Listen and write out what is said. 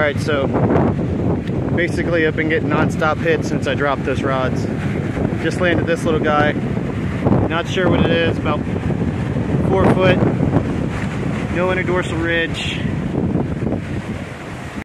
Alright, so basically I've been getting non-stop hits since I dropped those rods. Just landed this little guy. Not sure what it is, about 4 foot. No interdorsal ridge.